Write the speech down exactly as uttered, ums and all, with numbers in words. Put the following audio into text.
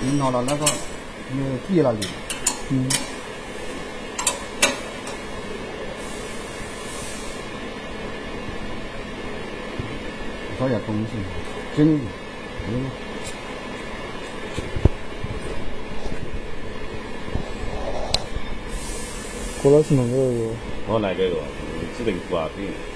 引到了那个呃地那里。嗯。找点东西，真的，嗯。 郭老师弄这个， 我来这个，指定不啊对。